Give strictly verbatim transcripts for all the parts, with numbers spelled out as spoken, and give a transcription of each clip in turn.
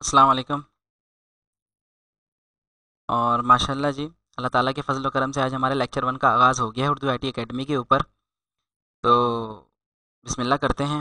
अस्सलाम वालेकुम। और माशाल्लाह जी, अल्लाह ताला के फजल व करम से आज हमारे लेक्चर वन का आगाज़ हो गया है उर्दू आई टी अकेडमी के ऊपर। तो बिस्मिल्लाह करते हैं।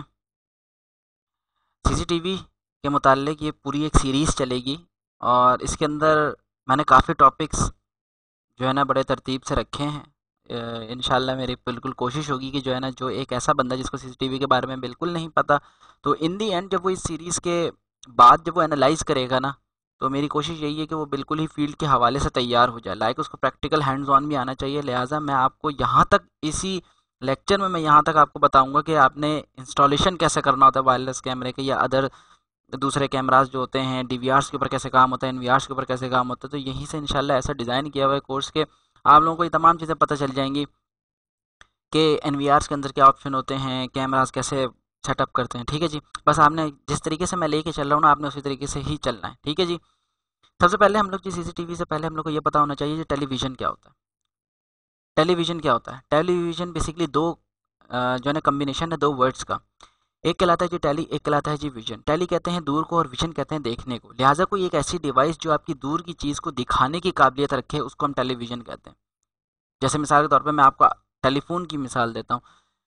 सी सी टी वी के मुताल्लिक ये पूरी एक सीरीज़ चलेगी और इसके अंदर मैंने काफ़ी टॉपिक्स जो है ना बड़े तरतीब से रखे हैं। इंशाल्लाह मेरी बिल्कुल कोशिश होगी कि जो है ना जो एक ऐसा बंदा जिसको सी सी टी वी के बारे में बिल्कुल नहीं पता, तो इन दी एंड जब वो इस सीरीज़ के बाद जब वो एनालाइज करेगा ना, तो मेरी कोशिश यही है कि वो बिल्कुल ही फील्ड के हवाले से तैयार हो जाए। लाइक उसको प्रैक्टिकल हैंड्स ऑन भी आना चाहिए। लिहाजा मैं आपको यहाँ तक इसी लेक्चर में मैं यहाँ तक आपको बताऊंगा कि आपने इंस्टॉलेशन कैसे करना होता है वायरलेस कैमरे के या अदर दूसरे कैमरास जो होते हैं, डी वी आर्स के ऊपर कैसे काम होता है, एन वी आर्स के ऊपर कैसे काम होता है। तो यहीं से इंशाल्लाह ऐसा डिज़ाइन किया हुआ है कोर्स के आप लोगों को ये तमाम चीज़ें पता चल जाएंगी कि एन वी आर्स के अंदर क्या ऑप्शन होते हैं, कैमरास कैसे सेटअप करते हैं। ठीक है जी, बस आपने जिस तरीके से मैं लेके चल रहा हूँ ना, आपने उसी तरीके से ही चलना है। ठीक है जी। सबसे पहले हम लोग जी सी सी टी वी से पहले हम लोग को ये पता होना चाहिए कि टेलीविज़न क्या होता है। टेलीविज़न क्या होता है? टेलीविज़न बेसिकली दो अ, जो है ना कम्बिनेशन है दो वर्ड्स का। एक कहलाता है जी टेली, एक कहलाता है जी विजन। टेली कहते हैं दूर को और विजन कहते हैं देखने को। लिहाजा कोई एक ऐसी डिवाइस जो आपकी दूर की चीज़ को दिखाने की काबिलियत रखे, उसको हम टेलीविज़न कहते हैं। जैसे मिसाल के तौर पे मैं आपको टेलीफोन की मिसाल देता हूँ।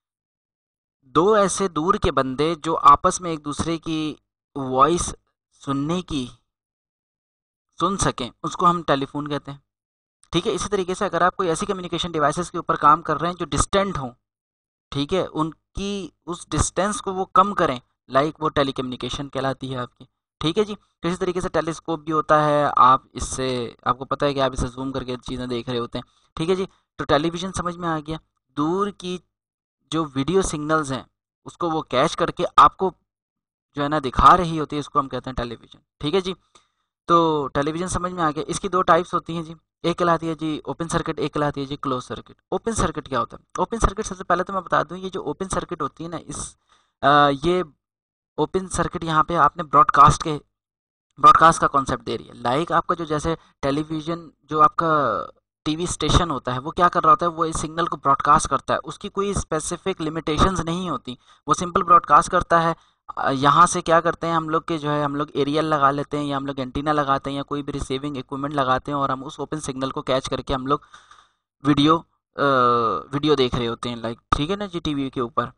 दो ऐसे दूर के बंदे जो आपस में एक दूसरे की वॉइस सुनने की सुन सकें, उसको हम टेलीफोन कहते हैं। ठीक है, इसी तरीके से अगर आप कोई ऐसी कम्युनिकेशन डिवाइसेस के ऊपर काम कर रहे हैं जो डिस्टेंट हों, ठीक है, उनकी उस डिस्टेंस को वो कम करें, लाइक वो टेलीकम्युनिकेशन कहलाती है आपकी। ठीक है जी। तो इसी तरीके से टेलीस्कोप भी होता है। आप इससे आपको पता है कि आप इसे जूम करके चीज़ें देख रहे होते हैं। ठीक है जी। तो टेलीविज़न समझ में आ गया। दूर की जो वीडियो सिग्नल्स हैं उसको वो कैच करके आपको जो है ना दिखा रही होती है, इसको हम कहते हैं टेलीविज़न। ठीक है जी। तो टेलीविज़न समझ में आ गया। इसकी दो टाइप्स होती हैं जी। एक कहलाती है जी ओपन सर्किट, एक कहलाती है जी क्लोज सर्किट। ओपन सर्किट क्या होता है? ओपन सर्किट सबसे पहले तो मैं बता दूं, ये जो ओपन सर्किट होती है ना, इस आ, ये ओपन सर्किट यहाँ पे आपने ब्रॉडकास्ट के ब्रॉडकास्ट का कॉन्सेप्ट दे रही है। लाइक आपका जो जैसे टेलीविज़न जो आपका टी वी स्टेशन होता है वो क्या कर रहा होता है, वो इस सिग्नल को ब्रॉडकास्ट करता है। उसकी कोई स्पेसिफिक लिमिटेशंस नहीं होती, वो सिंपल ब्रॉडकास्ट करता है। अ, यहाँ से क्या करते हैं हम लोग के जो है हम लोग एरियल लगा लेते हैं या हम लोग एंटीना लगाते हैं या कोई भी रिसीविंग इक्विपमेंट लगाते हैं और हम उस ओपन सिग्नल को कैच करके हम लोग वीडियो वीडियो देख रहे होते हैं, लाइक ठीक है ना जी, टी वी के ऊपर।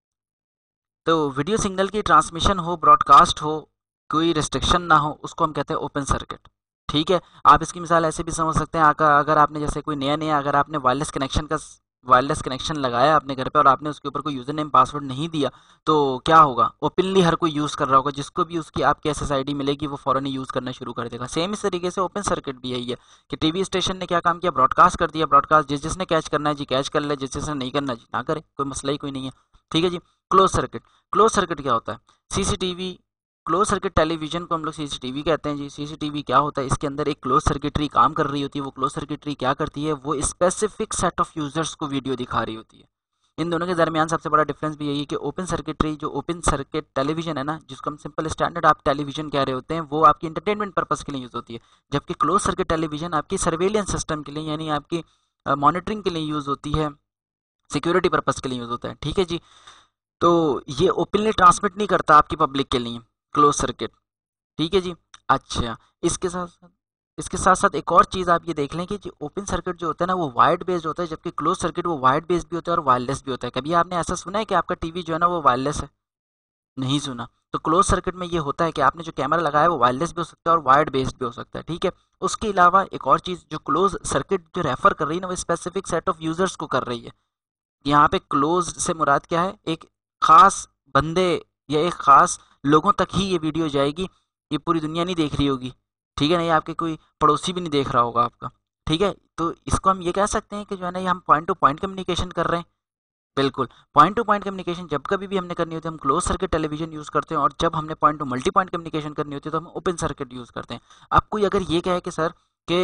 तो वीडियो सिग्नल की ट्रांसमिशन हो, ब्रॉडकास्ट हो, कोई रिस्ट्रिक्शन ना हो, उसको हम कहते हैं ओपन सर्किट। ठीक है। आप इसकी मिसाल ऐसे भी समझ सकते हैं, आका अगर आपने जैसे कोई नया नया अगर आपने वायरलेस कनेक्शन का वायरलेस कनेक्शन लगाया अपने घर पे और आपने उसके ऊपर कोई यूज़र नेम पासवर्ड नहीं दिया, तो क्या होगा? ओपनली हर कोई यूज़ कर रहा होगा, जिसको भी उसकी आपकी एस एस आई डी मिलेगी वो फ़ौरन ही यूज़ करना शुरू कर देगा। सेम इस तरीके से ओपन सर्किट भी यही है कि टीवी स्टेशन ने क्या काम किया, ब्रॉडकास्ट कर दिया। ब्रॉडकास्ट जिस जिसने कैच करना है जी कैच कर ले, जिस जिसने नहीं करना जी ना करे, कोई मसला ही कोई नहीं है। ठीक है जी। Close circuit. क्लोज सर्किट क्या होता है? सीसीटीवी क्लोज सर्किट टेलीविजन को हम लोग सी सी टी वी कहते हैं जी। सी सी टी वी क्या होता है? इसके अंदर एक क्लोज सर्किटरी काम कर रही होती है। वो क्लोज सर्किटरी क्या करती है? वो स्पेसिफिक सेट ऑफ यूजर्स को वीडियो दिखा रही होती है। इन दोनों के दरमियान सबसे बड़ा डिफरेंस भी यही है कि ओपन सर्किटरी जो ओपन सर्किट टेलीविजन है ना, जिसको हम सिंपल स्टैंडर्ड आप टेलीविजन कह रहे होते हैं, वो आपकी इंटरटेनमेंट पर्पस के लिए यूज़ होती है। जबकि क्लोज सर्किट टेलीविजन आपकी सर्वेलियंस सिस्टम के लिए, यानी आपकी मॉनिटरिंग के लिए यूज़ होती है, सिक्योरिटी पर्पस के लिए यूज़ होता है। ठीक है जी। तो ये ओपनली ट्रांसमिट नहीं करता आपकी पब्लिक के लिए, क्लोज सर्किट। ठीक है जी। अच्छा, इसके साथ साथ इसके साथ साथ एक और चीज़ आप ये देख लें कि जो ओपन सर्किट जो होता है ना वो वायर्ड बेस्ड होता है, जबकि क्लोज सर्किट वो वायर्ड बेस्ड भी होता है और वायरलेस भी होता है। कभी आपने ऐसा सुना है कि आपका टी वी जो है ना वो वायरलेस है? नहीं सुना। तो क्लोज सर्किट में ये होता है कि आपने जो कैमरा लगाया है वो वायरलेस भी हो सकता है और वायर्ड बेस्ड भी हो सकता है। ठीक है। उसके अलावा एक और चीज़ जो क्लोज सर्किट जो रेफर कर रही है ना, वो स्पेसिफिक सेट ऑफ यूजर्स को कर रही है। यहाँ पे क्लोज से मुराद क्या है? एक खास बंदे या एक खास लोगों तक ही ये वीडियो जाएगी, ये पूरी दुनिया नहीं देख रही होगी। ठीक है ना, ये आपके कोई पड़ोसी भी नहीं देख रहा होगा आपका। ठीक है। तो इसको हम ये कह सकते हैं कि जो है ना ये हम पॉइंट टू पॉइंट कम्युनिकेशन कर रहे हैं। बिल्कुल। पॉइंट टू पॉइंट कम्युनिकेशन जब कभी भी हमने करनी होती है हम क्लोज सर्किट टेलीविजन यूज़ करते हैं, और जब हमने point to multi point communication करनी होती है तो हम ओपन सर्किट यूज़ करते हैं। अब कोई अगर ये कहे कि सर कि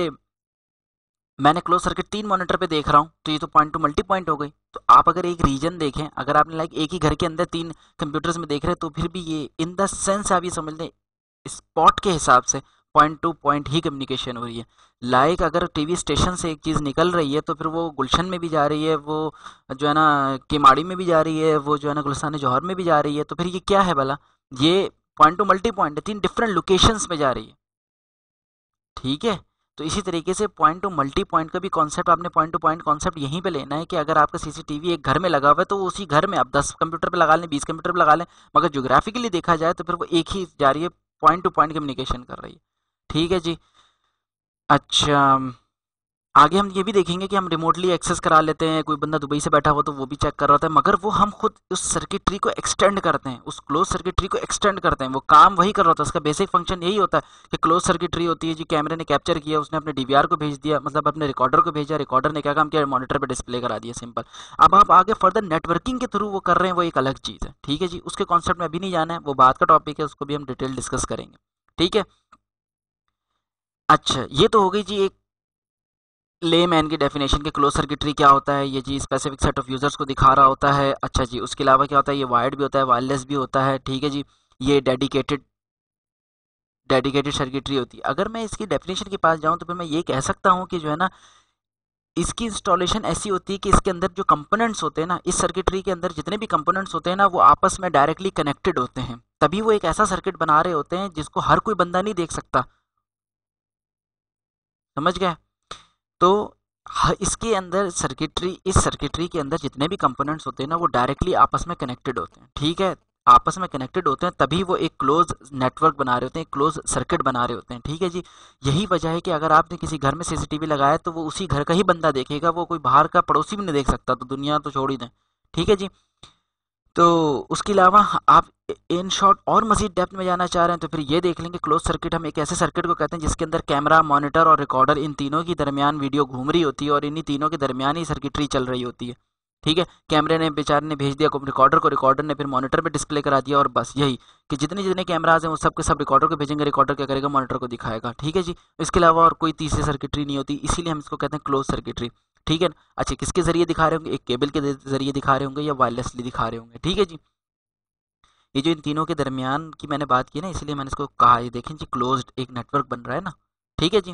मैंने क्लोज सर्किट तीन मॉनिटर पे देख रहा हूँ, तो ये तो पॉइंट टू मल्टी पॉइंट हो गई। तो आप अगर एक रीजन देखें, अगर आपने लाइक एक ही घर के अंदर तीन कंप्यूटर्स में देख रहे हैं, तो फिर भी ये इन द सेंस आप ये समझ लें स्पॉट के हिसाब से पॉइंट टू पॉइंट ही कम्युनिकेशन हो रही है। लाइक अगर टीवी स्टेशन से एक चीज़ निकल रही है तो फिर वो गुलशन में भी जा रही है, वो जो है ना केमाड़ी में भी जा रही है, वो जो है ना गुलशन जौहर में भी जा रही है, तो फिर ये क्या है भला? ये पॉइंट टू मल्टी पॉइंट है, तीन डिफरेंट लोकेशंस में जा रही है, ठीक है। तो इसी तरीके से पॉइंट टू मल्टी पॉइंट का भी कॉन्सेप्ट आपने पॉइंट टू पॉइंट कॉन्सेप्ट यहीं पे लेना है कि अगर आपका सीसीटीवी एक घर में लगा हुआ है तो उसी घर में आप दस कंप्यूटर पे लगा लें, बीस कंप्यूटर पे लगा लें, मगर ज्योग्राफिकली देखा जाए तो फिर वो एक ही जा रही है, पॉइंट टू पॉइंट कम्युनिकेशन कर रही है, ठीक है जी। अच्छा, आगे हम ये भी देखेंगे कि हम रिमोटली एक्सेस करा लेते हैं, कोई बंदा दुबई से बैठा हो तो वो भी चेक कर रहा होता है, मगर वो हम खुद उस सर्किटरी को एक्सटेंड करते हैं, उस क्लोज सर्किटरी को एक्सटेंड करते हैं, वो काम वही कर रहा होता है, उसका बेसिक फंक्शन यही होता है कि क्लोज सर्किटरी होती है जी, कैमरे ने कैप्चर किया, उसने अपने डीवीआर को भेज दिया, मतलब अपने रिकॉर्डर को भेजा, रिकॉर्डर ने क्या काम किया, मॉनिटर पर डिस्प्ले करा दिया, सिंपल। अब आप आगे फर्दर नेटवर्किंग के थ्रू वो कर रहे हैं, वो एक अलग चीज़ है, ठीक है जी, उसके कॉन्सेप्ट में अभी नहीं जाना है, वो बात का टॉपिक है, उसको भी हम डिटेल डिस्कस करेंगे, ठीक है। अच्छा, ये तो हो गई जी एक ले मैन की डेफिनेशन के क्लोज सर्किटरी क्या होता है, ये जी स्पेसिफिक सेट ऑफ यूजर्स को दिखा रहा होता है। अच्छा जी, उसके अलावा क्या होता है, ये वायर्ड भी होता है, वायरलेस भी होता है, ठीक है जी। ये डेडिकेटेड डेडिकेटेड सर्किटरी होती है। अगर मैं इसकी डेफिनेशन के पास जाऊं तो फिर मैं ये कह सकता हूं कि जो है ना, इसकी इंस्टॉलेशन ऐसी होती है कि इसके अंदर जो कंपोनेंट्स होते हैं ना, इस सर्किटरी के अंदर जितने भी कंपोनेंट्स होते हैं ना, वो आपस में डायरेक्टली कनेक्टेड होते हैं, तभी वो एक ऐसा सर्किट बना रहे होते हैं जिसको हर कोई बंदा नहीं देख सकता, समझ गए। तो ह- इसके अंदर सर्किटरी इस सर्किटरी के अंदर जितने भी कंपोनेंट्स होते हैं ना, वो डायरेक्टली आपस में कनेक्टेड होते हैं, ठीक है, आपस में कनेक्टेड होते हैं, तभी वो एक क्लोज नेटवर्क बना रहे होते हैं, एक क्लोज सर्किट बना रहे होते हैं, ठीक है जी। यही वजह है कि अगर आपने किसी घर में सीसीटीवी लगाया तो वो उसी घर का ही बंदा देखेगा, वो कोई बाहर का पड़ोसी भी नहीं देख सकता, तो दुनिया तो छोड़ ही दें, ठीक है जी। तो उसके अलावा आप इन शॉर्ट और मजीद डेप्थ में जाना चाह रहे हैं तो फिर ये देख लेंगे, क्लोज सर्किट हम एक ऐसे सर्किट को कहते हैं जिसके अंदर कैमरा, मॉनिटर और रिकॉर्डर, इन तीनों की दरमियान वीडियो घूम रही होती है और इन्हीं तीनों के दरमियान ही सर्किटरी चल रही होती है, ठीक है। कैमरे ने बेचारे ने भेज दिया रिकॉर्डर को, रिकॉर्डर ने फिर मॉनिटर पे डिस्प्ले करा दिया, और बस यही कि जितने जितने कैमराज हैं वो सब के सब रिकॉर्डर को भेजेंगे, रिकॉर्डर क्या करेगा, मॉनिटर को दिखाएगा, ठीक है जी। इसके अलावा और कोई तीसरी सर्किटरी नहीं होती, इसीलिए हम इसको कहते हैं क्लोज सर्किटरी, ठीक है। अच्छा, किसके जरिए दिखा रहे होंगे, एक केबल के जरिए दिखा रहे होंगे या वायरलेसली दिखा रहे होंगे, ठीक है जी। ये जो इन तीनों के दरमियान की मैंने बात की ना, इसलिए मैंने इसको कहा, ये देखें जी क्लोज्ड एक नेटवर्क बन रहा है ना, ठीक है जी।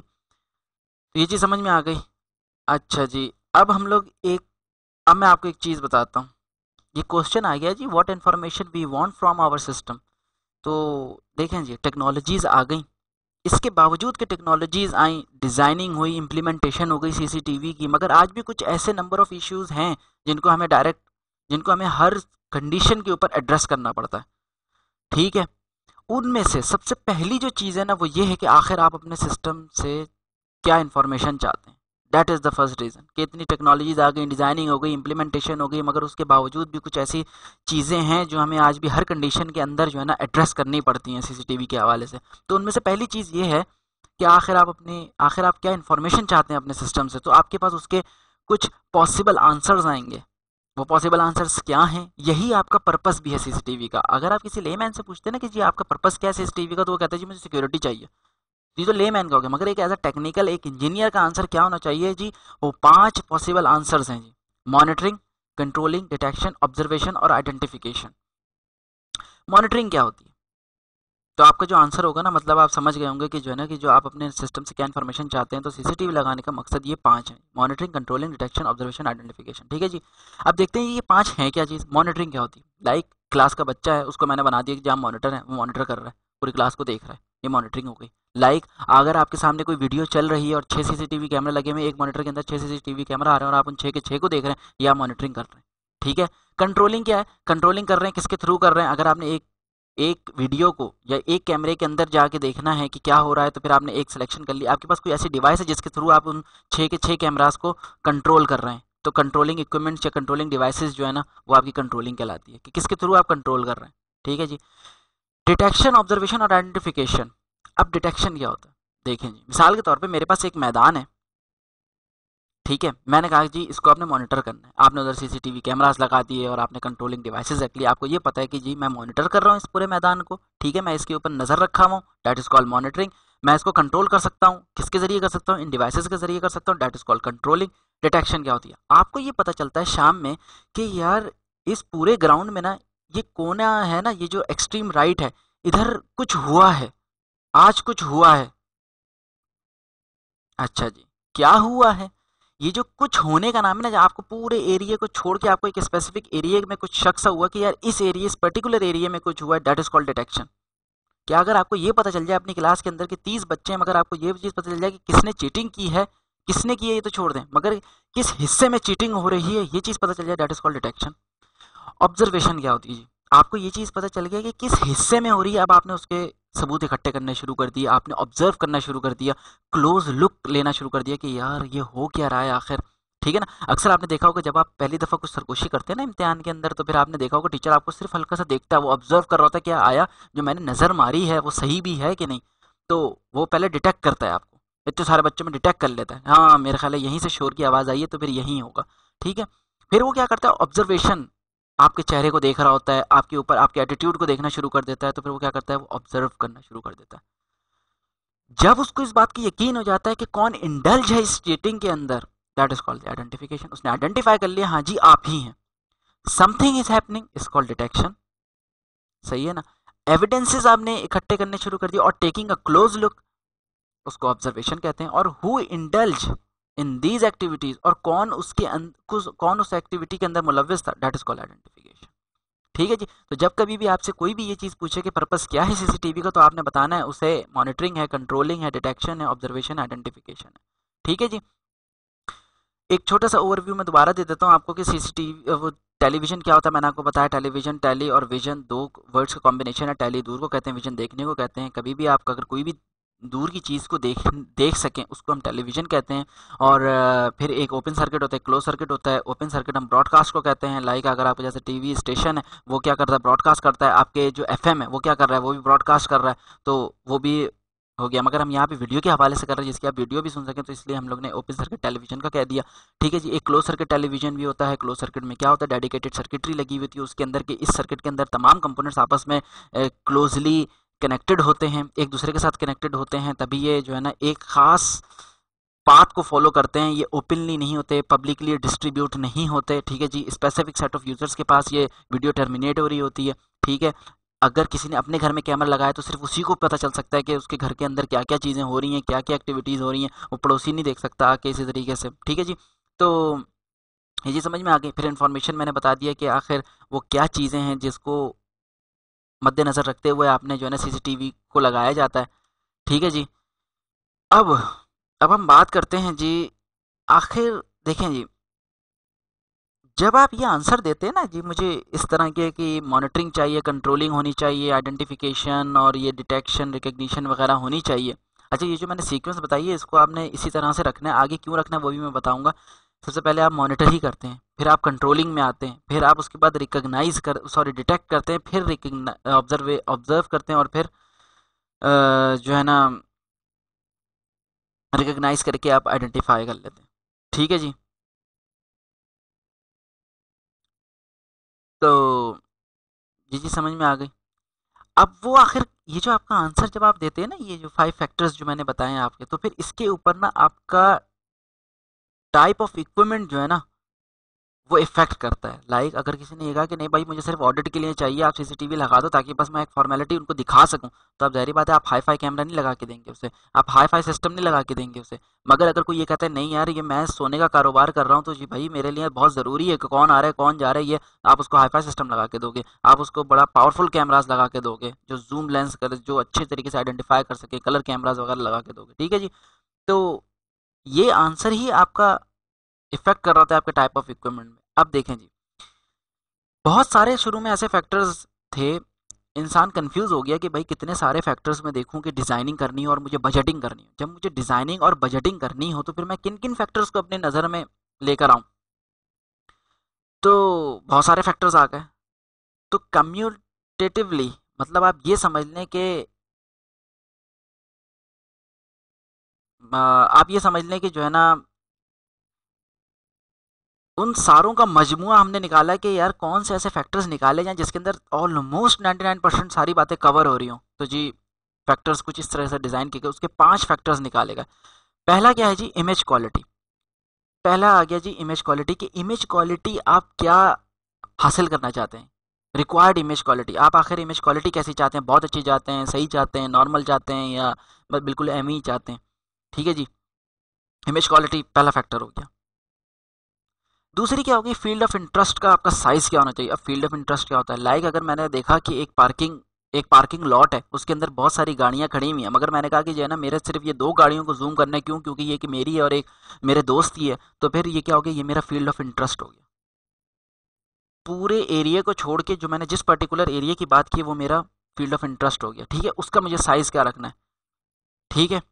तो ये चीज़ समझ में आ गई। अच्छा जी, अब हम लोग एक अब मैं आपको एक चीज़ बताता हूँ। ये क्वेश्चन आ गया जी, what information we want from our system. तो देखें जी, टेक्नोलॉजीज़ आ गई, इसके बावजूद कि टेक्नोलॉजीज़ आई, डिज़ाइनिंग हुई, इम्प्लीमेंटेशन हो गई सीसीटीवी की, मगर आज भी कुछ ऐसे नंबर ऑफ़ इश्यूज़ हैं जिनको हमें डायरेक्ट जिनको हमें हर कंडीशन के ऊपर एड्रेस करना पड़ता है, ठीक है। उनमें से सबसे पहली जो चीज़ है ना, वो ये है कि आखिर आप अपने सिस्टम से क्या इन्फॉर्मेशन चाहते हैं। That is the first reason कि इतनी टेक्नोलॉजीज आ गई, डिज़ाइनिंग हो गई, इम्प्लीमेंटेशन हो गई, मगर उसके बावजूद भी कुछ ऐसी चीज़ें हैं जो हमें आज भी हर कंडीशन के अंदर जो है ना एड्रेस करनी पड़ती हैं सीसीटीवी के हवाले से। तो उनमें से पहली चीज़ ये है कि आखिर आप अपनी आखिर आप क्या इन्फॉर्मेशन चाहते हैं अपने सिस्टम से, तो आपके पास उसके कुछ पॉसिबल आंसर्स आएंगे। वो पॉसिबल आंसर्स क्या हैं, यही आपका पर्पस भी है सीसीटीवी का। अगर आप किसी लेमैन से पूछते हैं ना कि जी आपका पर्पस क्या है सीसीटीवी का, तो वो कहता है जी मुझे सिक्योरिटी चाहिए, ये तो लेमैन का हो गया, मगर एक एज अ टेक्निकल एक इंजीनियर का आंसर क्या होना चाहिए जी, वो पांच पॉसिबल आंसर्स हैं जी, मॉनिटरिंग, कंट्रोलिंग, डिटेक्शन, ऑब्जर्वेशन और आइडेंटिफिकेशन। मॉनिटरिंग क्या होती है, तो आपका जो आंसर होगा ना, मतलब आप समझ गए होंगे कि जो है ना कि जो आप अपने सिस्टम से क्या इन्फॉर्मेशन चाहते हैं, तो सीसीटीवी लगाने का मकसद ये पांच है, monitoring, controlling, detection, observation, identification, ठीक है जी। अब देखते हैं ये पांच हैं क्या चीज़। मॉनिटरिंग क्या होती है, लाइक क्लास का बच्चा है, उसको मैंने बना दिया कि जहाँ मॉनिटर है, वो मॉनिटर कर रहा है, पूरी क्लास को देख रहा है, ये मॉनिटरिंग हो गई। लाइक अगर आपके सामने कोई वीडियो चल रही है और छह सीसीटीवी कैमरे लगे हुए हैं, एक मॉनिटर के अंदर छह सीसीटीवी कैमरा आ रहे हैं और आप उन छह के छह को देख रहे हैं, या मॉनिटरिंग कर रहे हैं, ठीक है। कंट्रोलिंग क्या है, कंट्रोलिंग कर रहे हैं किसके थ्रू कर रहे हैं, अगर आपने एक एक वीडियो को या एक कैमरे के अंदर जाके देखना है कि क्या हो रहा है, तो फिर आपने एक सिलेक्शन कर लिया, आपके पास कोई ऐसी डिवाइस है जिसके थ्रू आप उन छः के छः कैमरास को कंट्रोल कर रहे हैं, तो कंट्रोलिंग इक्विपमेंट्स या कंट्रोलिंग डिवाइसेस जो है ना, वो आपकी कंट्रोलिंग कहलाती है कि किसके थ्रू आप कंट्रोल कर रहे हैं, ठीक है जी। डिटेक्शन, ऑब्जर्वेशन और आइडेंटिफिकेशन। अब डिटेक्शन क्या होता है, देखें जी, मिसाल के तौर पर मेरे पास एक मैदान है, ठीक है, मैंने कहा जी इसको आपने मॉनिटर करना है, आपने उधर सीसीटीवी कैमरास लगा दिए और आपने कंट्रोलिंग डिवाइसेस रख लिए, आपको ये पता है कि जी मैं मॉनिटर कर रहा हूँ इस पूरे मैदान को, ठीक है, मैं इसके ऊपर नजर रखा हुआ हूँ, दैट इज कॉल्ड मॉनिटरिंग। मैं इसको कंट्रोल कर सकता हूँ, किसके जरिए कर सकता हूँ, इन डिवाइसेस के जरिए कर सकता हूँ, that is called controlling. Detection क्या होती है, आपको ये पता चलता है शाम में कि यार इस पूरे ग्राउंड में ना, ये कोना है ना, ये जो एक्सट्रीम राइट है, इधर कुछ हुआ है, आज कुछ हुआ है। अच्छा जी, क्या हुआ है, ये जो कुछ होने का नाम है ना, जब आपको पूरे एरिया को छोड़ के आपको एक स्पेसिफिक एरिया में कुछ शक सा हुआ कि यार इस एरिया इस पर्टिकुलर एरिया में कुछ हुआ है, दैट इज कॉल्ड डिटेक्शन। क्या अगर आपको ये पता चल जाए अपनी क्लास के अंदर कि तीस बच्चे हैं, मगर आपको ये चीज़ पता चल जाए कि किसने चीटिंग की है, किसने की है ये तो छोड़ दें, मगर किस हिस्से में चीटिंग हो रही है ये चीज़ पता चल जाए, that is called detection. Observation क्या होती है जी, आपको ये चीज़ पता चल गया कि किस हिस्से में हो रही है, अब आपने उसके सबूत इकट्ठे करने शुरू कर दिए, आपने ऑब्जर्व करना शुरू कर दिया, क्लोज लुक लेना शुरू कर दिया कि यार ये हो क्या रहा है आखिर, ठीक है ना। अक्सर आपने देखा होगा जब आप पहली दफ़ा कुछ सरगोशी करते हैं ना इम्तिहान के अंदर, तो फिर आपने देखा होगा टीचर आपको सिर्फ हल्का सा देखता है, वो ऑब्जर्व कर रहा होता है क्या आया जो मैंने नज़र मारी है वो सही भी है कि नहीं, तो वो पहले डिटेक्ट करता है आपको, इतने सारे बच्चों में डिटेक्ट कर लेता है, हाँ मेरे ख्याल है यहीं से शोर की आवाज़ आई है तो फिर यहीं होगा, ठीक है। फिर वो क्या करता है, ऑब्जर्वेशन, आपके चेहरे को देख रहा होता है, आपके ऊपर आपके एटीट्यूड को देखना शुरू कर देता है, तो फिर वो क्या करता है, वो ऑब्जर्व करना शुरू कर देता है। जब उसको इस बात की यकीन हो जाता है कि कौन इंडल्ज है इस चीटिंग के अंदर, दैट इज कॉल्ड आइडेंटिफिकेशन। उसने आइडेंटिफाई कर लिया, हाँ जी आप ही हैं, something is happening, is called detection, सही है ना। एविडेंसेस आपने इकट्ठे करने शुरू कर दिए और टेकिंग अ क्लोज लुक, उसको ऑब्जर्वेशन कहते हैं। और who indulge in these activities, और कौन उसके अंदर, कौन उस एक्टिविटी के अंदर मुलव्विस था, दैट इज कॉल्ड आइडेंटिफिकेशन, ठीक है जी। तो जब कभी भी आपसे कोई भी ये चीज़ पूछे कि पर्पस क्या है सीसीटीवी का, तो आपने बताना है उसे मॉनिटरिंग है, कंट्रोलिंग है, डिटेक्शन है, ऑब्जर्वेशन, आइडेंटिफिकेशन है, ठीक है जी। एक छोटा सा ओवरव्यू मैं दोबारा दे देता हूँ आपको कि सीसीटीवी वो टेलीविजन क्या होता है। मैंने आपको बताया टेलीविजन, टेली और विजन दो वर्ड्स का कॉम्बिनेशन है। टेली दूर को कहते हैं, विजन देखने को कहते हैं। कभी भी आप अगर कोई भी दूर की चीज़ को देख देख सकें उसको हम टेलीविजन कहते हैं। और अ, फिर एक ओपन सर्किट होता है, क्लोज सर्किट होता है। ओपन सर्किट हम ब्रॉडकास्ट को कहते हैं, लाइक अगर आपके जैसे टीवी स्टेशन है वो क्या करता है, ब्रॉडकास्ट करता है। आपके जो एफएम है वो क्या कर रहा है, वो भी ब्रॉडकास्ट कर रहा है, तो वो भी हो गया। मगर हम यहाँ पे वीडियो के हवाले से कर रहे हैं जिसकी आप वीडियो भी सुन सकें, तो इसलिए हम लोग ने ओपन सर्किट टेलीविजन का कह दिया, ठीक है जी। एक क्लोज सर्किट टेलीविजन भी होता है। क्लोज सर्किट में क्या होता है, डेडिकेटेड सर्किटरी लगी हुई होती है उसके अंदर के, इस सर्किट के अंदर तमाम कंपोनेंट्स आपस में क्लोजली कनेक्टेड होते हैं, एक दूसरे के साथ कनेक्टेड होते हैं, तभी ये जो है ना एक खास पाथ को फॉलो करते हैं। ये ओपनली नहीं होते, पब्लिकली डिस्ट्रीब्यूट नहीं होते, ठीक है जी। स्पेसिफिक सेट ऑफ यूजर्स के पास ये वीडियो टर्मिनेट हो रही होती है, ठीक है। अगर किसी ने अपने घर में कैमरा लगाया तो सिर्फ उसी को पता चल सकता है कि उसके घर के अंदर क्या क्या चीज़ें हो रही हैं, क्या क्या एक्टिविटीज़ हो रही हैं, वो पड़ोसी नहीं देख सकता आके इसी तरीके से, ठीक है जी। तो ये जी समझ में आ गई। फिर इन्फॉर्मेशन मैंने बता दिया कि आखिर वो क्या चीज़ें हैं जिसको मद्देनज़र रखते हुए आपने जो है ना सीसीटीवी को लगाया जाता है, ठीक है जी। अब अब हम बात करते हैं जी, आखिर देखें जी, जब आप ये आंसर देते हैं ना जी मुझे इस तरह के कि मॉनिटरिंग चाहिए, कंट्रोलिंग होनी चाहिए, आइडेंटिफिकेशन और ये डिटेक्शन रिकग्निशन वगैरह होनी चाहिए। अच्छा, ये जो मैंने सीक्वेंस बताई है इसको आपने इसी तरह से रखना है, आगे क्यों रखना है वो भी मैं बताऊंगा। सबसे पहले आप मॉनिटर ही करते हैं, फिर आप कंट्रोलिंग में आते हैं, फिर आप उसके बाद रिकग्नाइज कर सॉरी डिटेक्ट करते हैं, फिर ऑब्जर्व ऑब्जर्व करते हैं, और फिर अ, जो है ना रिकग्नाइज करके आप आइडेंटिफाई कर लेते हैं, ठीक है जी। तो ये चीज़ समझ में आ गई। अब वो आखिर ये जो आपका आंसर जब आप देते हैं ना, ये जो फाइव फैक्टर्स जो मैंने बताए हैं आपके, तो फिर इसके ऊपर ना आपका टाइप ऑफ इक्विपमेंट जो है ना वो इफेक्ट करता है। लाइक like, अगर किसी ने ये कहा कि नहीं भाई मुझे सिर्फ ऑडिट के लिए चाहिए, आप सीसीटीवी लगा दो ताकि बस मैं एक फॉर्मेलिटी उनको दिखा सकूं, तो अब जाहिर बात है आप हाई फाई कैमरा नहीं लगा के देंगे उसे, आप हाई फाई सिस्टम नहीं लगा के देंगे उसे। मगर अगर कोई ये कहता है नहीं यार ये मैं सोने का कारोबार कर रहा हूँ, तो जी भाई मेरे लिए बहुत ज़रूरी है कि कौन आ रहा है कौन जा रहा है, ये आप उसको हाई फाई सिस्टम लगा के दोगे, आप उसको बड़ा पावरफुल कैमराज लगा के दोगे जो जूम लेंस कर जो अच्छे तरीके से आइडेंटिफाई कर सके, कलर कैमराज वगैरह लगा के दोगे, ठीक है जी। तो ये आंसर ही आपका इफेक्ट कर रहा था आपके टाइप ऑफ इक्विपमेंट में। अब देखें जी, बहुत सारे शुरू में ऐसे फैक्टर्स थे, इंसान कंफ्यूज हो गया कि भाई कितने सारे फैक्टर्स में देखूं कि डिज़ाइनिंग करनी है और मुझे बजटिंग करनी है। जब मुझे डिज़ाइनिंग और बजटिंग करनी हो तो फिर मैं किन किन फैक्टर्स को अपने नज़र में लेकर आऊं, तो बहुत सारे फैक्टर्स आ गए। तो कम्यूटेटिवली मतलब आप ये समझ लें कि अ, आप ये समझ लें कि जो है ना उन सारों का मजमुआ हमने निकाला कि यार कौन से ऐसे फैक्टर्स निकाले जाएं जिसके अंदर ऑलमोस्ट नाइन्टी नाइन परसेंट सारी बातें कवर हो रही हों। तो जी फैक्टर्स कुछ इस तरह से डिज़ाइन किए गए, उसके पांच फैक्टर्स निकाले गए। पहला क्या है जी, इमेज क्वालिटी। पहला आ गया जी इमेज क्वालिटी, कि इमेज क्वालिटी आप क्या हासिल करना चाहते हैं, रिक्वायर्ड इमेज क्वालिटी। आप आखिर इमेज क्वालिटी कैसी चाहते हैं, बहुत अच्छी चाहते हैं, सही चाहते हैं, नॉर्मल चाहते हैं, या बस बिल्कुल एम ही चाहते हैं, ठीक है जी। इमेज क्वालिटी पहला फैक्टर हो गया। दूसरी क्या होगी, फील्ड ऑफ इंटरेस्ट का आपका साइज क्या होना चाहिए। अब फील्ड ऑफ इंटरेस्ट क्या होता है, लाइक अगर मैंने देखा कि एक पार्किंग एक पार्किंग लॉट है, उसके अंदर बहुत सारी गाड़ियां खड़ी हुई हैं, मगर मैंने कहा कि जो है ना मेरे सिर्फ ये दो गाड़ियों को जूम करना है, क्यों, क्योंकि ये कि मेरी है और एक मेरे दोस्त की है, तो फिर ये क्या हो गया, ये मेरा फील्ड ऑफ इंटरेस्ट हो गया। पूरे एरिया को छोड़ के जो मैंने जिस पर्टिकुलर एरिया की बात की वो मेरा फील्ड ऑफ इंटरेस्ट हो गया, ठीक है। उसका मुझे साइज क्या रखना है, ठीक है,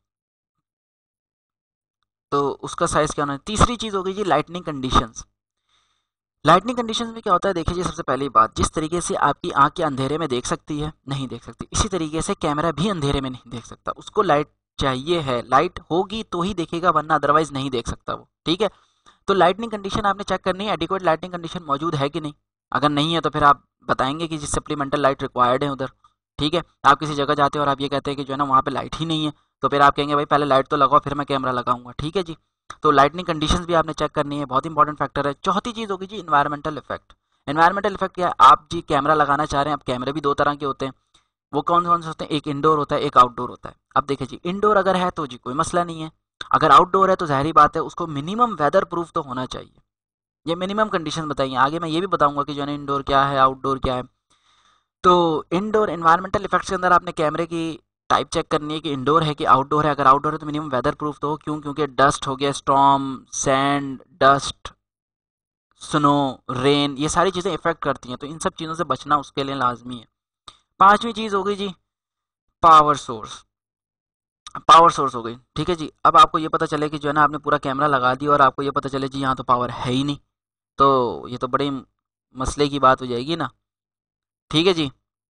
तो उसका साइज क्या होना है। तीसरी चीज हो गई जी लाइटनिंग कंडीशंस। लाइटनिंग कंडीशंस में क्या होता है, देखिए जी, सबसे पहली बात, जिस तरीके से आपकी आंख के अंधेरे में देख सकती है, नहीं देख सकती, इसी तरीके से कैमरा भी अंधेरे में नहीं देख सकता, उसको लाइट चाहिए है, लाइट होगी तो ही देखेगा, वरना अदरवाइज नहीं देख सकता वो, ठीक है। तो लाइटनिंग कंडीशन आपने चेक करनी है, एडिक्वेट लाइटनिंग कंडीशन मौजूद है कि नहीं। अगर नहीं है तो फिर आप बताएंगे कि सप्लीमेंटल लाइट रिक्वायर्ड है उधर, ठीक है। आप किसी जगह जाते हो और आप ये कहते हैं कि जो है ना वहाँ पे लाइट ही नहीं है, तो फिर आप कहेंगे भाई पहले लाइट तो लगाओ फिर मैं कैमरा लगाऊंगा, ठीक है जी। तो लाइटनिंग कंडीशंस भी आपने चेक करनी है, बहुत इंपॉर्टेंट फैक्टर है। चौथी चीज होगी जी इन्वायरमेंटल इफेक्ट। इन्वायरमेंटल इफेक्ट क्या है, आप जी कैमरा लगाना चाह रहे हैं, अब कैमरे भी दो तरह के होते हैं, वो कौन कौन से होते हैं, एक इंडोर होता है, एक आउटडोर होता है। अब देखिए जी, इंडोर अगर है तो जी कोई मसला नहीं है, अगर आउटडोर है तो जाहिर बात है उसको मिनिमम वेदर प्रूफ तो होना चाहिए। ये मिनिमम कंडीशन बताइए, आगे मैं ये भी बताऊंगा कि जो है इंडोर क्या है आउटडोर क्या है। तो इंडोर एनवायरमेंटल इफेक्ट्स के अंदर आपने कैमरे की टाइप चेक करनी है कि इंडोर है कि आउटडोर है। अगर आउटडोर है तो मिनिमम वेदर प्रूफ तो हो, क्यों, क्योंकि डस्ट हो गया, storm, sand, dust, snow, rain, ये सारी चीज़ें इफेक्ट करती हैं, तो इन सब चीज़ों से बचना उसके लिए लाजमी है। पांचवी चीज़ हो गई जी पावर सोर्स। पावर सोर्स हो गई, ठीक है जी। अब आपको ये पता चले कि जो है ना आपने पूरा कैमरा लगा दिया और आपको ये पता चले जी यहाँ तो पावर है ही नहीं, तो ये तो बड़े मसले की बात हो जाएगी ना, ठीक है जी।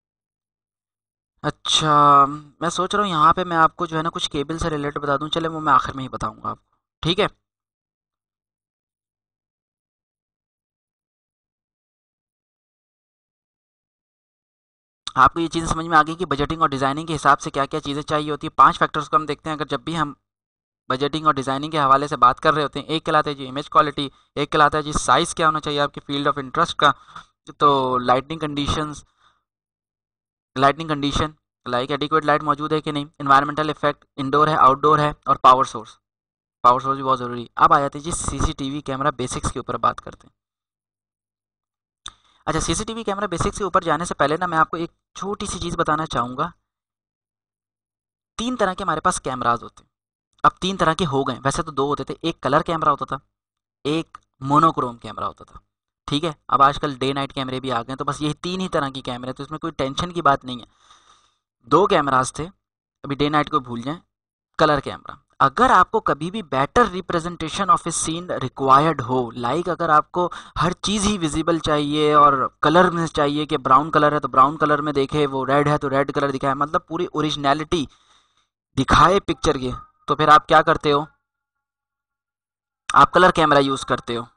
अच्छा, मैं सोच रहा हूँ यहाँ पे मैं आपको जो है ना कुछ केबल से रिलेटेड बता दूँ, चले वो मैं आखिर में ही बताऊँगा आपको, ठीक है। आपको ये चीज़ समझ में आ गई कि बजटिंग और डिज़ाइनिंग के हिसाब से क्या क्या चीज़ें चाहिए होती है। पांच फैक्टर्स को हम देखते हैं अगर जब भी हम बजटिंग और डिज़ाइनिंग के हवाले से बात कर रहे होते हैं। एक कहलाता है जी इमेज क्वालिटी, एक कहलाता है जी साइज़ क्या होना चाहिए आपके फील्ड ऑफ इंटरेस्ट का, तो lightning conditions, lightning condition like adequate light मौजूद है कि नहीं, इन्वायरमेंटल इफेक्ट, इंडोर है आउटडोर है, और पावर सोर्स। पावर सोर्स भी बहुत ज़रूरी है। अब आ जाते हैं जी सीसीटीवी कैमरा बेसिक्स के ऊपर बात करते हैं। अच्छा, सीसीटीवी कैमरा बेसिक्स के ऊपर जाने से पहले ना मैं आपको एक छोटी सी चीज़ बताना चाहूँगा। तीन तरह के हमारे पास कैमराज होते हैं। अब तीन तरह के हो गए, वैसे तो दो होते थे, एक कलर कैमरा होता था, एक मोनोक्रोम कैमरा होता था, ठीक है। अब आजकल डे नाइट कैमरे भी आ गए, तो बस यही तीन ही तरह की कैमरे, तो इसमें कोई टेंशन की बात नहीं है। दो कैमराज थे, अभी डे नाइट को भूल जाएं। कलर कैमरा, अगर आपको कभी भी better representation of a scene required हो, लाइक अगर आपको हर चीज़ ही विजिबल चाहिए और कलर में चाहिए कि ब्राउन कलर है तो ब्राउन कलर में देखे, वो रेड है तो रेड कलर दिखाए, मतलब पूरी ओरिजिनलिटी दिखाए पिक्चर की, तो फिर आप क्या करते हो, आप कलर कैमरा यूज़ करते हो,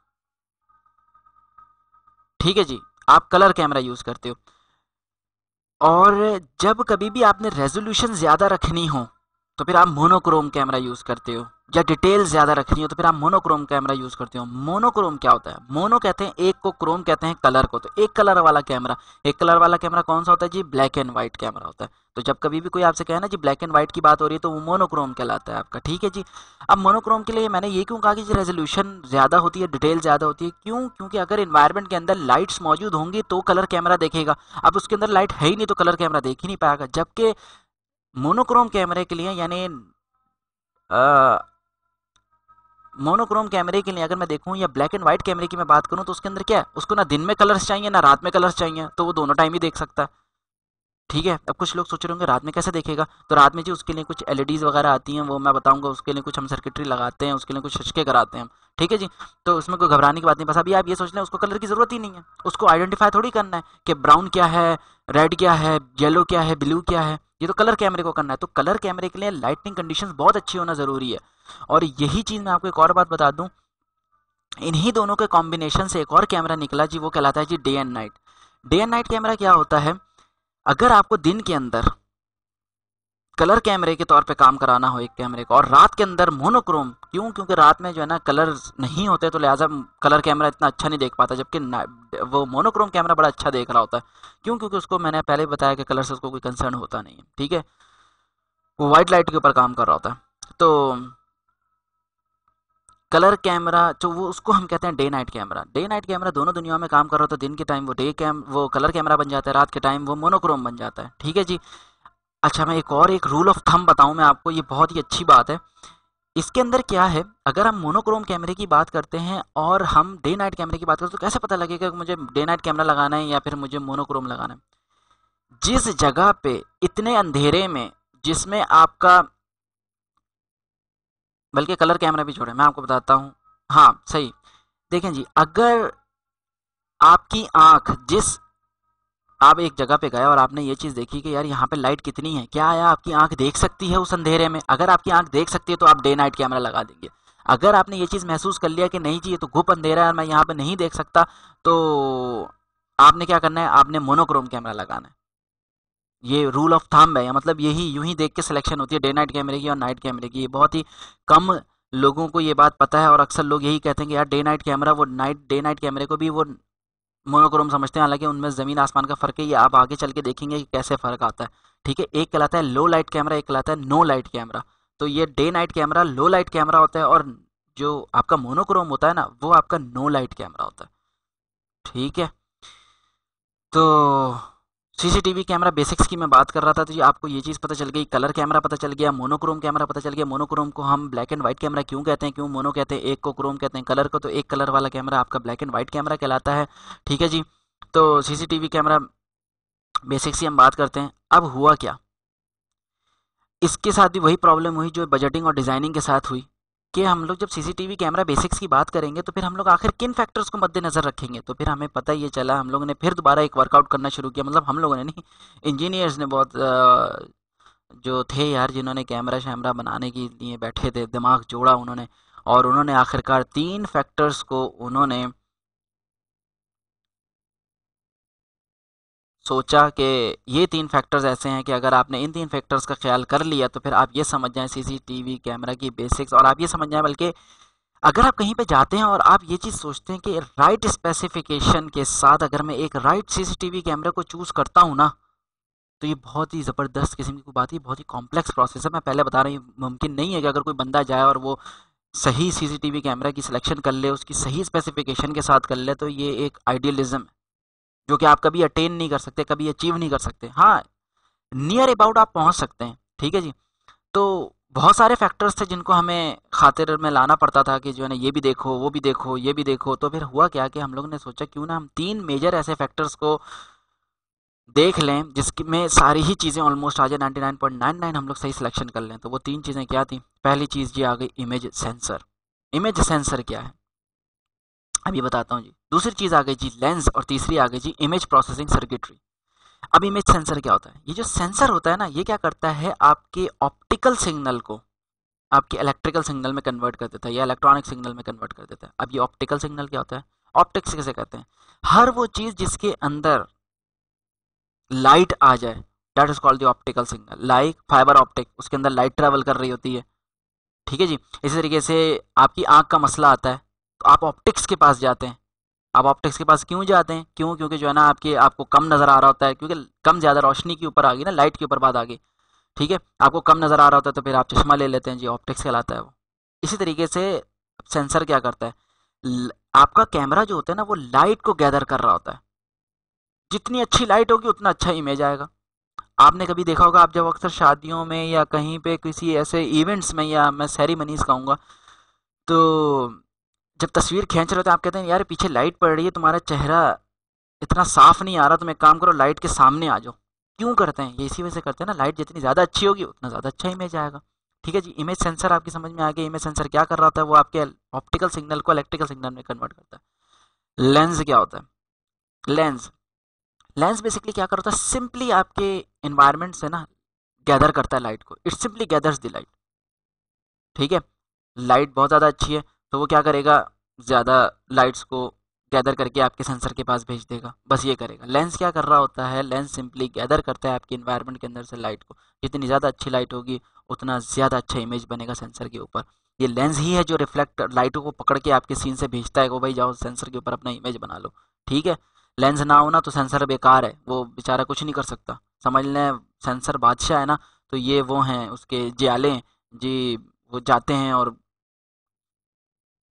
ठीक है जी। आप कलर कैमरा यूज़ करते हो। और जब कभी भी आपने रेजोल्यूशन ज़्यादा रखनी हो तो फिर आप मोनोक्रोम कैमरा यूज़ करते हो, या डिटेल ज़्यादा रखनी हो तो फिर आप मोनोक्रोम कैमरा यूज़ करते हो। मोनोक्रोम क्या होता है, मोनो कहते हैं एक को, क्रोम कहते हैं कलर को, तो एक कलर वाला कैमरा। एक कलर वाला कैमरा कौन सा होता है जी, ब्लैक एंड व्हाइट कैमरा होता है। तो जब कभी भी कोई आपसे कहे ना जी ब्लैक एंड व्हाइट की बात हो रही है तो वो मोनोक्रोम कहलाता है आपका, ठीक है जी। अब मोनोक्रोम के लिए मैंने ये क्यों कहा कि रेजोल्यूशन ज़्यादा होती है, डिटेल ज़्यादा होती है, क्यों, क्योंकि अगर इन्वायरमेंट के अंदर लाइट्स मौजूद होंगी तो कलर कैमरा देखेगा। अब उसके अंदर लाइट है ही नहीं तो कलर कैमरा देख ही नहीं पाएगा। जबकि मोनोक्रोम कैमरे के लिए, यानी मोनोक्रोम कैमरे के लिए अगर मैं देखूं, या ब्लैक एंड व्हाइट कैमरे की मैं बात करूं, तो उसके अंदर क्या है, उसको ना दिन में कलर्स चाहिए ना रात में कलर्स चाहिए, तो वो दोनों टाइम ही देख सकता है, ठीक है। अब कुछ लोग सोच रहे होंगे रात में कैसे देखेगा, तो रात में जी उसके लिए कुछ एलईडीज वगैरह आती हैं, वो मैं बताऊंगा, उसके लिए कुछ हम सर्किटरी लगाते हैं, उसके लिए कुछ छिचके कराते हैं, ठीक है जी। तो उसमें कोई घबराने की बात नहीं। बस अभी आप ये सोच लें उसको कलर की जरूरत ही नहीं है, उसको आइडेंटिफाई थोड़ी करना है कि ब्राउन क्या है, रेड क्या है, येलो क्या है, ब्लू क्या है, ये तो कलर कैमरे को करना है। तो कलर कैमरे के लिए लाइटनिंग कंडीशंस बहुत अच्छी होना जरूरी है। और यही चीज मैं आपको एक और बात बता दूं, इन्हीं दोनों के कॉम्बिनेशन से एक और कैमरा निकला जी, वो कहलाता है जी day and night. Day and night camera क्या होता है, अगर आपको दिन के अंदर कलर कैमरे के तौर पे काम कराना हो एक कैमरे को, और रात के अंदर मोनोक्रोम, क्यों, क्योंकि रात में जो है ना कलर नहीं होते तो लिहाजा कलर कैमरा इतना अच्छा नहीं देख पाता, जबकि वो मोनोक्रोम कैमरा बड़ा अच्छा देख रहा होता है, क्यों, क्योंकि उसको मैंने पहले बताया कि कलर से उसको कोई कंसर्न होता नहीं है, ठीक है। वो वाइट लाइट के ऊपर काम कर रहा होता है। तो कलर कैमरा जो वो उसको हम कहते हैं day night camera. Day night camera दोनों दुनियाओं में काम कर रहा हो तो दिन के टाइम वो डे कैम वो कलर कैमरा बन जाता है, रात के टाइम वो मोनोक्रोम बन जाता है। ठीक है जी। अच्छा, मैं एक और एक रूल ऑफ थंब बताऊं मैं आपको, ये बहुत ही अच्छी बात है। इसके अंदर क्या है, अगर हम मोनोक्रोम कैमरे की बात करते हैं और हम डे नाइट कैमरे की बात करते हैं तो कैसे पता लगेगा कि मुझे डे नाइट कैमरा लगाना है या फिर मुझे मोनोक्रोम लगाना है? जिस जगह पे इतने अंधेरे में, जिसमें आपका, बल्कि कलर कैमरा भी छोड़े मैं आपको बताता हूँ। हाँ सही। देखें जी, अगर आपकी आंख जिस आप एक जगह पे गए और आपने ये चीज देखी कि यार यहाँ पे लाइट कितनी है, क्या आया आपकी आंख देख सकती है उस अंधेरे में? अगर आपकी आंख देख सकती है तो आप डे नाइट कैमरा लगा देंगे। अगर आपने ये चीज महसूस कर लिया कि नहीं जी ये तो घुप अंधेरा है और मैं यहाँ पे नहीं देख सकता, तो आपने क्या करना है, आपने मोनोक्रोम कैमरा लगाना है। ये रूल ऑफ थंब है, या मतलब यही यूं ही देख के सिलेक्शन होती है डे नाइट कैमरे की और नाइट कैमरे की। ये बहुत ही कम लोगों को ये बात पता है और अक्सर लोग यही कहते हैं कि यार डे नाइट कैमरा, वो नाइट डे नाइट कैमरे को भी वो मोनोक्रोम समझते हैं, हालांकि उनमें जमीन आसमान का फर्क है। ये आप आगे चल के देखेंगे कि कैसे फर्क आता है। ठीक है, एक कहलाता है लो लाइट कैमरा, एक कहलाता है नो लाइट कैमरा। तो ये day night camera low light camera होता है और जो आपका मोनोक्रोम होता है ना वो आपका नो लाइट कैमरा होता है। ठीक है, तो सीसीटीवी कैमरा बेसिक्स की मैं बात कर रहा था, तो ये आपको ये चीज़ पता चल गई, कलर कैमरा पता चल गया, मोनोक्रोम कैमरा पता चल गया। मोनोक्रोम को हम ब्लैक एंड व्हाइट कैमरा क्यों कहते हैं, क्यों मोनो कहते हैं, एक को क्रोम कहते हैं कलर को, तो एक कलर वाला कैमरा आपका ब्लैक एंड व्हाइट कैमरा कहलाता है। ठीक है जी। तो सीसीटीवी कैमरा बेसिक्स की हम बात करते हैं। अब हुआ क्या, इसके साथ भी वही प्रॉब्लम हुई जो बजटिंग और डिजाइनिंग के साथ हुई, कि हम लोग जब सीसीटीवी कैमरा बेसिक्स की बात करेंगे तो फिर हम लोग आखिर किन फैक्टर्स को मद्देनजर रखेंगे? तो फिर हमें पता ये चला, हम लोगों ने फिर दोबारा एक वर्कआउट करना शुरू किया। मतलब हम लोगों ने नहीं, इंजीनियर्स ने बहुत अ, जो थे यार जिन्होंने कैमरा शैमरा बनाने के लिए बैठे थे, दिमाग जोड़ा उन्होंने, और उन्होंने आखिरकार तीन फैक्टर्स को उन्होंने सोचा कि ये तीन फैक्टर्स ऐसे हैं कि अगर आपने इन तीन फैक्टर्स का ख्याल कर लिया तो फिर आप ये समझ जाएं सीसीटीवी कैमरा की बेसिक्स, और आप ये समझ जाएं, बल्कि अगर आप कहीं पे जाते हैं और आप ये चीज़ सोचते हैं कि राइट स्पेसिफिकेशन के साथ अगर मैं एक राइट सीसीटीवी कैमरे को चूज़ करता हूँ ना, तो ये बहुत ही ज़बरदस्त किस्म की बात है, बहुत ही कॉम्प्लेक्स प्रोसेस है। मैं पहले बता रही हूँ, मुमकिन नहीं है कि अगर कोई बंदा जाए और वो सही सीसीटीवी कैमरा की सिलेक्शन कर ले, उसकी सही स्पेसिफिकेशन के साथ कर ले, तो ये एक आइडियलिज्म है जो कि आप कभी अटेन नहीं कर सकते, कभी अचीव नहीं कर सकते। हाँ, नियर अबाउट आप पहुंच सकते हैं। ठीक है जी। तो बहुत सारे फैक्टर्स थे जिनको हमें खातिर में लाना पड़ता था कि जो है ना ये भी देखो, वो भी देखो, ये भी देखो। तो फिर हुआ क्या कि हम लोगों ने सोचा क्यों ना हम तीन मेजर ऐसे फैक्टर्स को देख लें जिसमें सारी ही चीज़ें ऑलमोस्ट आ जाए, ninety nine point nine nine हम लोग सही सिलेक्शन कर लें। तो वो तीन चीज़ें क्या थी? पहली चीज़ जी आ गई इमेज सेंसर। इमेज सेंसर क्या है अब ये बताता हूँ जी। दूसरी चीज़ आ गई जी लेंस, और तीसरी आ गई जी इमेज प्रोसेसिंग सर्किटरी। अब इमेज सेंसर क्या होता है? ये जो सेंसर होता है ना, ये क्या करता है, आपके ऑप्टिकल सिग्नल को आपके इलेक्ट्रिकल सिग्नल में कन्वर्ट कर देता है या इलेक्ट्रॉनिक सिग्नल में कन्वर्ट कर देता है। अब ये ऑप्टिकल सिग्नल क्या होता है? ऑप्टिक्स किसे कहते हैं? हर वो चीज़ जिसके अंदर लाइट आ जाए, that is called the optical signal. Like fibre optic, उसके अंदर लाइट ट्रेवल कर रही होती है। ठीक है जी। इसी तरीके से आपकी आंख का मसला आता है तो आप ऑप्टिक्स के पास जाते हैं। आप ऑप्टिक्स के पास क्यों जाते हैं? क्यों? क्योंकि जो है ना आपके आपको कम नजर आ रहा होता है, क्योंकि कम ज्यादा रोशनी के ऊपर आ गई ना, लाइट के ऊपर बात आ गई। ठीक है, आपको कम नजर आ रहा होता है तो फिर आप चश्मा ले लेते हैं जी, ऑप्टिक्स कहलाता है वो। इसी तरीके से सेंसर क्या करता है, ल- आपका कैमरा जो होता है ना वो लाइट को गैदर कर रहा होता है। जितनी अच्छी लाइट होगी उतना अच्छा इमेज आएगा। आपने कभी देखा होगा, आप जब अक्सर शादियों में या कहीं पे किसी ऐसे इवेंट्स में, या मैं सेरेमनीज कहूँगा, तो जब तस्वीर खींच रहे होते हैं आप कहते हैं यार पीछे लाइट पड़ रही है, तुम्हारा चेहरा इतना साफ नहीं आ रहा, तुम एक काम करो लाइट के सामने आ जाओ। क्यों करते हैं ये? इसी वजह से करते हैं ना, लाइट जितनी ज़्यादा अच्छी होगी उतना ज़्यादा अच्छा इमेज आएगा। ठीक है जी। इमेज सेंसर आपकी समझ में आ गया। इमेज सेंसर क्या कर रहा होता है? वो आपके ऑप्टिकल सिग्नल को इलेक्ट्रिकल सिग्नल में कन्वर्ट करता है। लेंस क्या होता है? लेंस लेंस बेसिकली क्या करता है? सिंपली आपके इन्वायरमेंट से ना गैदर करता है लाइट को। It simply gathers the light. ठीक है, लाइट बहुत ज़्यादा अच्छी है तो वो क्या करेगा, ज़्यादा लाइट्स को गैदर करके आपके सेंसर के पास भेज देगा, बस ये करेगा। लेंस क्या कर रहा होता है? लेंस सिंपली गैदर करता है आपके इन्वायरमेंट के अंदर से लाइट को। जितनी ज़्यादा अच्छी लाइट होगी उतना ज़्यादा अच्छा इमेज बनेगा सेंसर के ऊपर। ये लेंस ही है जो रिफ्लेक्ट लाइटों को पकड़ के आपके सीन से भेजता है कि भाई जाओ सेंसर के ऊपर अपना इमेज बना लो। ठीक है, लेंस ना हो ना तो सेंसर बेकार है, वो बेचारा कुछ नहीं कर सकता। समझ लें सेंसर बादशाह है ना, तो ये वो हैं उसके जियाले जी, वो जाते हैं और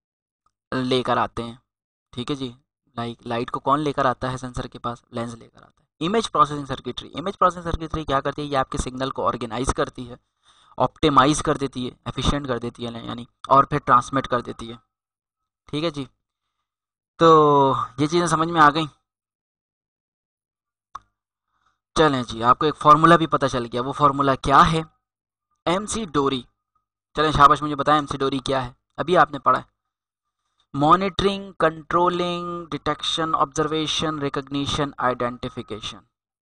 लेकर आते हैं। ठीक है जी, लाइक लाइट को कौन लेकर आता है सेंसर के पास? लेंस लेकर आता है। Image processing circuitry, image processing circuitry क्या करती है? ये आपके सिग्नल को ऑर्गेनाइज करती है, ऑप्टिमाइज कर देती है, एफिशिएंट कर देती है यानी, और फिर ट्रांसमिट कर देती है। ठीक है जी, तो ये चीज़ें समझ में आ गई। चलें जी, आपको एक फार्मूला भी पता चल गया। वो फार्मूला क्या है? एम सी डोरी। चलें शाबाश, मुझे बताएं एम सी डोरी क्या है? अभी आपने पढ़ा है। Monitoring, controlling, detection, observation, recognition, identification.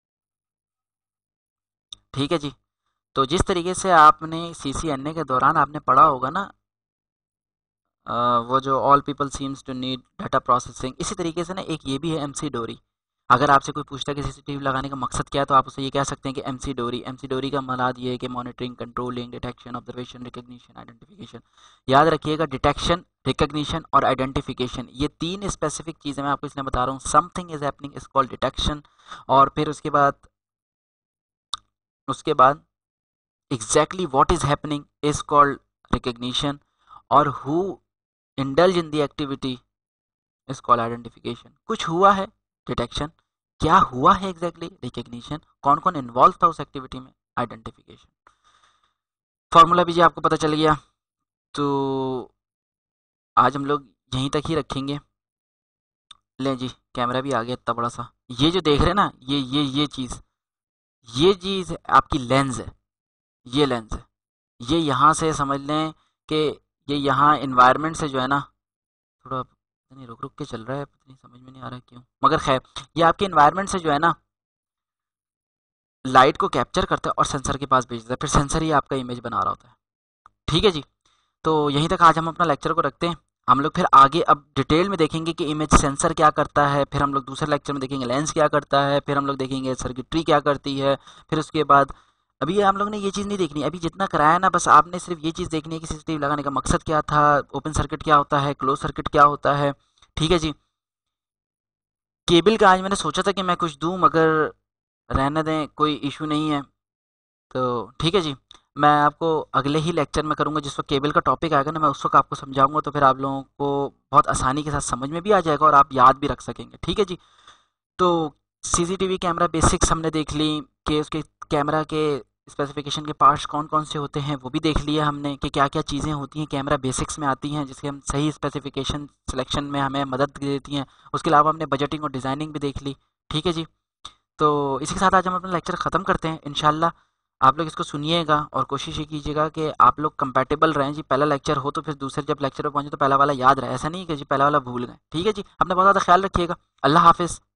ठीक है जी, तो जिस तरीके से आपने सी सी एन ए के दौरान आपने पढ़ा होगा ना, अ, वो जो all people seems to need data processing, इसी तरीके से ना एक ये भी है एम सी डोरी। अगर आपसे कोई पूछता है कि सी सी टी वी लगाने का मकसद क्या है, तो आप उसे ये कह सकते हैं कि एम सी डोरी। एम सी डोरी का मलाद ये है कि monitoring, controlling, detection, observation, recognition, identification. याद रखिएगा, डिटेक्शन, रिकॉग्निशन और आइडेंटिफिकेशन, ये तीन स्पेसिफिक चीज़ें मैं आपको इसलिए बता रहा हूँ। Something is happening is called detection, और फिर उसके बाद उसके बाद exactly what is happening is called recognition, और who indulge in the activity is called identification. कुछ हुआ है, डिटेक्शन। क्या हुआ है एग्जैक्टली, रिकॉग्निशन। कौन कौन इन्वॉल्व था उस एक्टिविटी में, आइडेंटिफिकेशन। फॉर्मूला भी जी आपको पता चल गया। तो आज हम लोग यहीं तक ही रखेंगे। ले जी, कैमरा भी आ गया इतना बड़ा सा। ये जो देख रहे हैं ना, ये ये ये चीज़, ये चीज़ आपकी लेंस है। ये लेंस है, ये यहाँ से समझ लें कि ये यहाँ इन्वायरमेंट से जो है ना, थोड़ा पता नहीं रुक रुक के चल रहा है, पता नहीं समझ में नहीं आ रहा क्यों, मगर खैर, ये आपके इन्वायरमेंट से जो है ना लाइट को कैप्चर करता है और सेंसर के पास भेजता है, फिर सेंसर ही आपका इमेज बना रहा होता है। ठीक है जी, तो यहीं तक आज हम अपना लेक्चर को रखते हैं। हम लोग फिर आगे अब डिटेल में देखेंगे कि इमेज सेंसर क्या करता है, फिर हम लोग दूसरे लेक्चर में देखेंगे लेंस क्या करता है, फिर हम लोग देखेंगे सर्किट्री क्या करती है, फिर उसके बाद अभी हम लोग ने ये चीज़ नहीं देखनी। अभी जितना कराया ना, बस आपने सिर्फ ये चीज़ देखनी है कि सीसीटीवी लगाने का मकसद क्या था, ओपन सर्किट क्या होता है, क्लोज सर्किट क्या होता है। ठीक है जी, केबल का आज मैंने सोचा था कि मैं कुछ दूं, मगर रहने दें, कोई इशू नहीं है। तो ठीक है जी, मैं आपको अगले ही लेक्चर में करूँगा, जिस वक्त केबल का टॉपिक आएगा ना, मैं उस वक्त आपको समझाऊंगा, तो फिर आप लोगों को बहुत आसानी के साथ समझ में भी आ जाएगा और आप याद भी रख सकेंगे। ठीक है जी, तो सीसीटीवी कैमरा बेसिक्स हमने देख ली कि उसके कैमरा के स्पेसिफिकेशन के पार्ट्स कौन कौन से होते हैं, वो भी देख लिया हमने कि क्या क्या चीज़ें होती हैं कैमरा बेसिक्स में आती हैं, जिसके हम सही स्पेसिफिकेशन सिलेक्शन में हमें मदद देती हैं। उसके अलावा हमने बजटिंग और डिज़ाइनिंग भी देख ली। ठीक है जी, तो इसी के साथ आज हम अपना लेक्चर ख़त्म करते हैं इंशाल्लाह। आप लोग इसको सुनिएगा और कोशिश ये कीजिएगा कि आप लोग कंपैटिबल रहें जी। पहला लेक्चर हो तो फिर दूसरे जब लेक्चर पे पहुंचे तो पहला वाला याद रहे, ऐसा नहीं कि जी पहला वाला भूल गए। ठीक है जी, अपना बहुत ज़्यादा ख्याल रखिएगा। अल्लाह हाफिज़।